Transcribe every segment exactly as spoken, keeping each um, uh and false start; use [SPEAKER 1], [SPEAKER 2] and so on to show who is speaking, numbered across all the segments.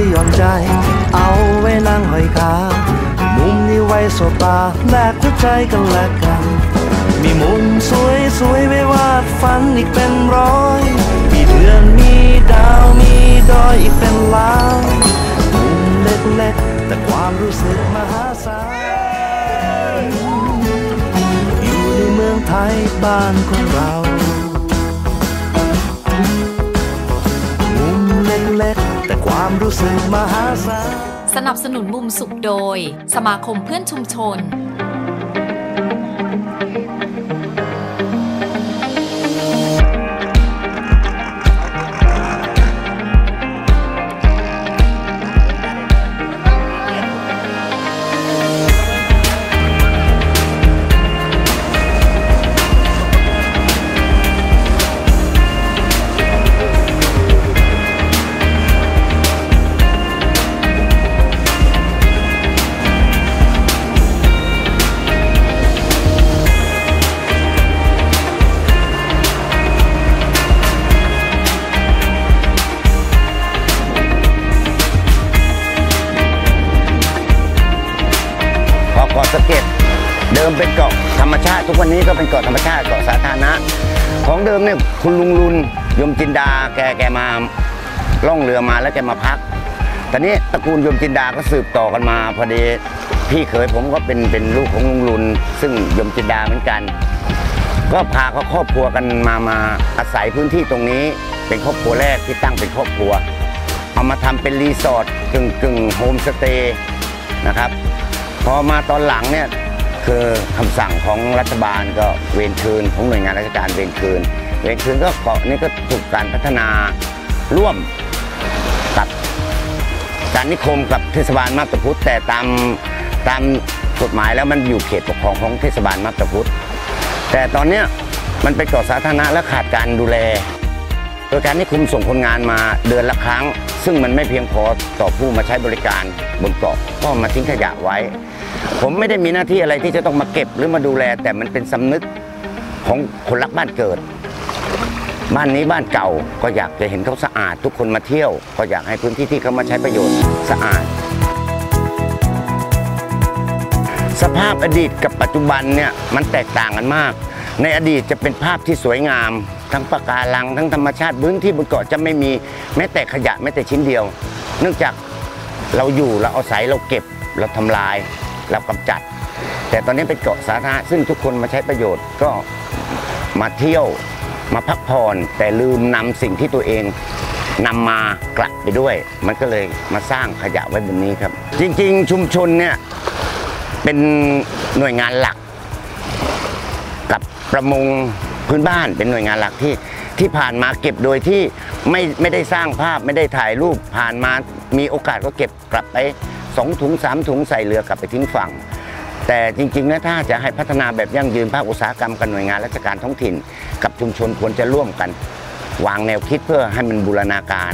[SPEAKER 1] ยอมใจเอาไว้นั่งห้อยขามุมนี้ไว้สบตาแลกหัวใจกันและกันมีมุมสวยสวยไว้วาดฝันอีกเป็นร้อยมีเดือนมีดาวมีดอยอีกเป็นล้านมุมเล็กๆแต่ความรู้สึกมหาศาลอยู่ในเมืองไทยบ้านของเรามุมเล็กๆแต่ความรู้สึกมหาศาล
[SPEAKER 2] สนับสนุนมุมสุขโดยสมาคมเพื่อนชุมชน
[SPEAKER 3] เกาะสะเก็ดเดิมเป็นเกาะธรรมชาติทุกวันนี้ก็เป็นเกาะธรรมชาติเกาะสาธารณะของเดิมเนี่ยคุณลุงลุนยมจินดาแกแกมาล่องเรือมาแล้วแกมาพักตอนนี้ตระกูลยมจินดาก็สืบต่อกันมาพอดีพี่เขยผมก็เป็นเป็นลูกของลุงลุนซึ่งยมจินดาเหมือนกันก็พาเขาครอบครัวกันมามาอาศัยพื้นที่ตรงนี้เป็นครอบครัวแรกที่ตั้งเป็นครอบครัวเอามาทำเป็นรีสอร์ทกึ่งกึ่งโฮมสเตย์นะครับพอมาตอนหลังเนี่ยคือคำสั่งของรัฐบาลก็เวรคืนของหน่วยงานราชการเวรคืนเวรคืนก็เกาะนี้ก็ถูกการพัฒนาร่วมกับการนิคมกับเทศบาลมาบตาพุธแต่ตามตามกฎหมายแล้วมันอยู่เขตปกครองของเทศบาลมาบตาพุธแต่ตอนนี้มันเป็นเกาะสาธารณะและขาดการดูแลโดยการนิคมส่งคนงานมาเดือนละครั้งซึ่งมันไม่เพียงพอต่อผู้มาใช้บริการบนเกาะก็มาทิ้งขยะไว้ผมไม่ได้มีหน้าที่อะไรที่จะต้องมาเก็บหรือมาดูแลแต่มันเป็นสำนึกของคนรักบ้านเกิดบ้านนี้บ้านเก่าก็อยากจะเห็นเขาสะอาดทุกคนมาเที่ยวก็อยากให้พื้นที่ที่เขามาใช้ประโยชน์สะอาดสภาพอดีตกับปัจจุบันเนี่ยมันแตกต่างกันมากในอดีตจะเป็นภาพที่สวยงามทั้งปะการังทั้งธรรมชาติพื้นที่บนเกาะจะไม่มีแม้แต่ขยะแม้แต่ชิ้นเดียวเนื่องจากเราอยู่เราอาศัยเราเก็บเราทำลายเรากำจัดแต่ตอนนี้เป็นเกาะสาธารณะซึ่งทุกคนมาใช้ประโยชน์ก็มาเที่ยวมาพักผ่อนแต่ลืมนำสิ่งที่ตัวเองนำมากลับไปด้วยมันก็เลยมาสร้างขยะไว้บนนี้ครับจริงๆชุมชนเนี่ยเป็นหน่วยงานหลักกับประมงพื้นบ้านเป็นหน่วยงานหลักที่ที่ผ่านมาเก็บโดยที่ไม่ไม่ได้สร้างภาพไม่ได้ถ่ายรูปผ่านมามีโอกาสก็เก็บกลับไปสองถุงสามถุงใส่เรือกลับไปทิ้งฝั่งแต่จริงๆนะถ้าจะให้พัฒนาแบบยั่งยืนภาคอุตสาหกรรมกับหน่วยงานราชการท้องถิ่นกับชุมชนควรจะร่วมกันวางแนวคิดเพื่อให้มันบูรณาการ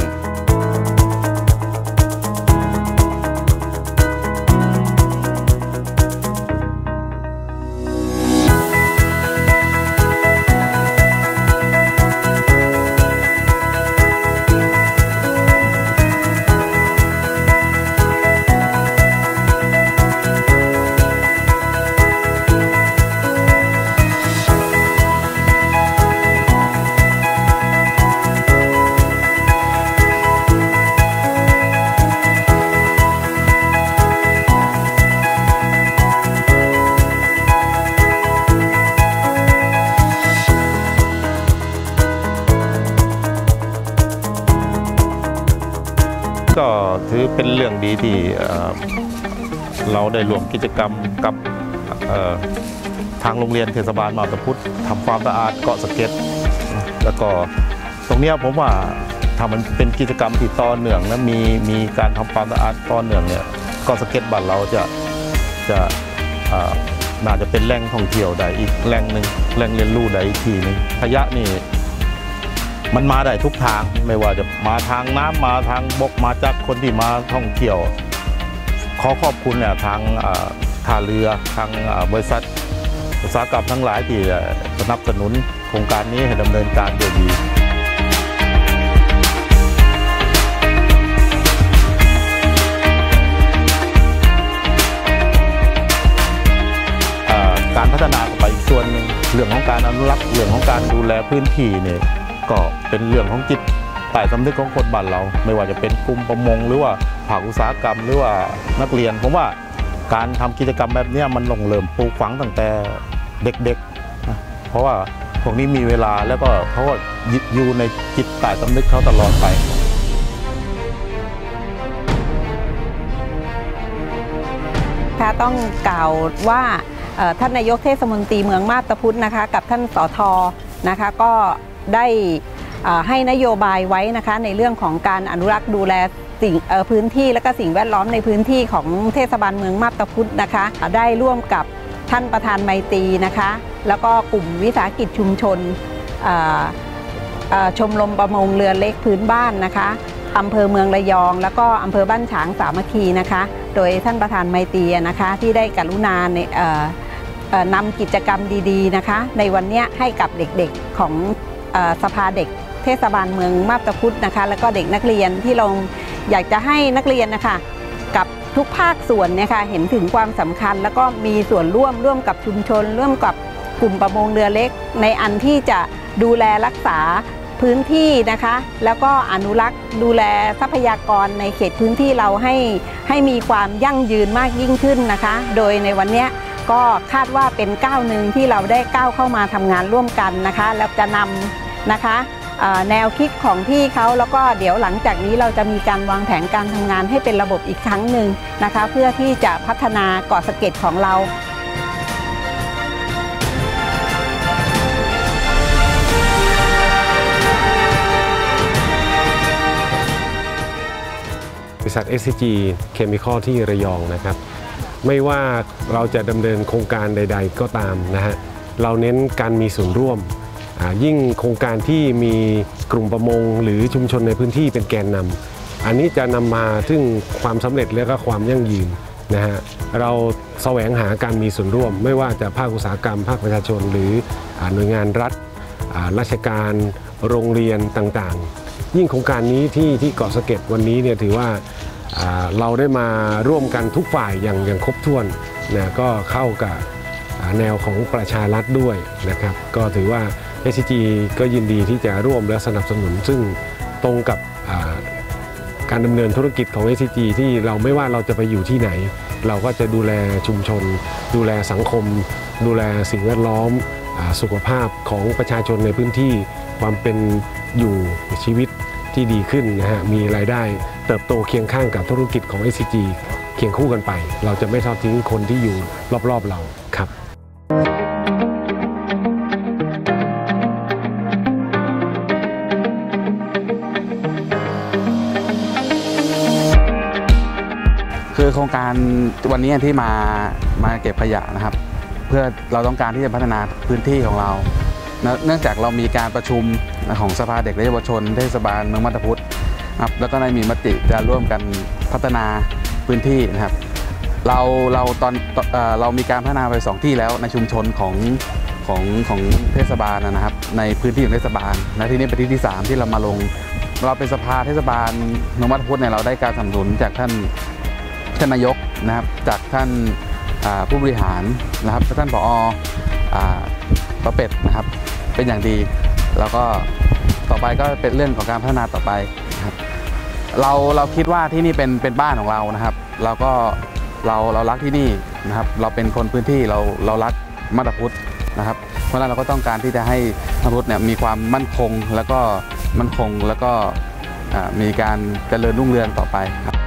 [SPEAKER 4] ก็ถือเป็นเรื่องดีที่เราได้รวมกิจกรรมกับทางโรงเรียนเทศบาลมาบตาพุธทำความสะอาดเกาะสะเก็ดแล้วก็ตรงนี้ผมว่าถ้ามันเป็นกิจกรรมที่ต่อเนื่องและมีมีการทำความสะอาดต่อเนื่องเนี่ยเกาะสะเก็ดบ้านเราจะจะน่าจะเป็นแหล่งท่องเที่ยวได้อีกแหล่งหนึ่งแหล่งเรียนรู้ได้อีกทีนึงขยะนี่มันมาได้ทุกทางไม่ว่าจะมาทางน้ำมาทางบกมาจากคนที่มาท่องเที่ยวขอขอบคุณเนี่ยทางท่าเรือทางบริษัทอุตสาหกรรมทั้งหลายที่สนับสนุนโครงการนี้ให้ดำเนินการโดยดีอนุรักษ์เรื่องของการดูแลพื้นที่เนี่ยก็เป็นเรื่องของจิตใต้สำนึกของคนบ้านเราไม่ว่าจะเป็นกลุ่มประมงหรือว่าภาคอุตสาหกรรมหรือว่านักเรียนผมว่าการทำกิจกรรมแบบนี้มันลงเริ่มปลูกฝังตั้งแต่เด็กๆนะเพราะว่าพวกนี้มีเวลาแล้วก็เขาก็อยู่ในจิตใต้สำนึกเขาตลอดไป
[SPEAKER 5] ค่ะต้องกล่าวว่าท่านนายกเทศมนตรีเมืองมาบตาพุธนะคะกับท่านสทนะคะก็ได้ให้นโยบายไว้นะคะในเรื่องของการอนุรักษ์ดูแลสิ่งพื้นที่และก็สิ่งแวดล้อมในพื้นที่ของเทศบาลเมืองมาบตาพุธนะคะได้ร่วมกับท่านประธานไมตรีนะคะแล้วก็กลุ่มวิสาหกิจชุมชนชมรมประมงเรือเล็กพื้นบ้านนะคะอำเภอเมืองระยองแล้วก็อำเภอบ้านฉางสามัคคีนะคะโดยท่านประธานไมตรีนะคะที่ได้กรุณาในนำกิจกรรมดีๆนะคะในวันนี้ให้กับเด็กๆของสภาเด็กเทศบาลเมืองมาบตาพุธนะคะแล้วก็เด็กนักเรียนที่เราอยากจะให้นักเรียนนะคะกับทุกภาคส่วนเนี่ยค่ะเห็นถึงความสำคัญแล้วก็มีส่วนร่วมร่วมกับชุมชนร่วมกับกลุ่มประมงเรือเล็กในอันที่จะดูแลรักษาพื้นที่นะคะแล้วก็อนุรักษ์ดูแลทรัพยากรในเขตพื้นที่เราให้ให้มีความยั่งยืนมากยิ่งขึ้นนะคะโดยในวันนี้ก็คาดว่าเป็นก้าวหนึ่งที่เราได้ก้าวเข้ามาทำงานร่วมกันนะคะแล้วจะนำนะคะแนวคิดของพี่เขาแล้วก็เดี๋ยวหลังจากนี้เราจะมีการวางแผนการทำงานให้เป็นระบบอีกครั้งหนึ่งนะคะเพื่อที่จะพัฒนาเกาะสะเก็ดของเรา
[SPEAKER 6] บริษัท เอส ซี จี Chemical ที่ระยองนะครับไม่ว่าเราจะดำเนินโครงการใดๆก็ตามนะฮะเราเน้นการมีส่วนร่วมยิ่งโครงการที่มีกลุ่มประมงหรือชุมชนในพื้นที่เป็นแกนนำอันนี้จะนำมาซึ่งความสำเร็จและก็ความยั่งยืนนะฮะเราแสวงหาการมีส่วนร่วมไม่ว่าจะภาคอุตสาหกรรมภาคประชาชนหรือหน่วยงานรัฐราชการโรงเรียนต่างๆยิ่งโครงการนี้ที่ที่เกาะสะเก็ดวันนี้เนี่ยถือว่าเราได้มาร่วมกันทุกฝ่ายอย่างอย่างครบถ้วนนะก็เข้ากับแนวของประชารัฐด้วยนะครับก็ถือว่า เอส ซี จี ก็ยินดีที่จะร่วมและสนับสนุนซึ่งตรงกับการดำเนินธุรกิจของ เอส ซี จี ที่เราไม่ว่าเราจะไปอยู่ที่ไหนเราก็จะดูแลชุมชนดูแลสังคมดูแลสิ่งแวดล้อมสุขภาพของประชาชนในพื้นที่ความเป็นอยู่ชีวิตที่ดีขึ้นนะฮะมีรายได้เติบโตเคียงข้างกับธุรกิจของ เอส ซี จี เคียงคู่กันไปเราจะไม่ทอดทิ้งคนที่อยู่รอบๆเราครับ
[SPEAKER 7] คือโครงการวันนี้ที่มามาเก็บขยะนะครับเพื่อเราต้องการที่จะพัฒนาพื้นที่ของเราเนื่องจากเรามีการประชุมของสภาเด็กและเยาวชนเทศบาลเมืองมาบตาพุธครับแล้วก็ได้มีมติจะร่วมกันพัฒนาพื้นที่นะครับเราเราตอนเรามีการพัฒนาไปสองที่แล้วในชุมชนของของของเทศบาลนะครับในพื้นที่ของเทศบาลและที่นี้เป็นที่ที่สามที่เรามาลงเราเป็นสภาเทศบาลเมืองมาบตาพุธเนี่ยเราได้การสนับสนุนจากท่านท่านนายกนะครับจากท่านผู้บริหารนะครับท่านผอ.ประเป็ดนะครับเป็นอย่างดีแล้วก็ต่อไปก็เป็นเรื่องของการพัฒนาต่อไปนะครับเราเราคิดว่าที่นี่เป็นเป็นบ้านของเรานะครับเราก็เราเรารักที่นี่นะครับเราเป็นคนพื้นที่เราเรารักมาบตาพุธนะครับเพราะฉะนั้นเราก็ต้องการที่จะให้มาบตาพุธเนี่ยมีความมั่นคงแล้วก็มั่นคงแล้วก็มีการเจริญรุ่งเรืองต่อไปครับ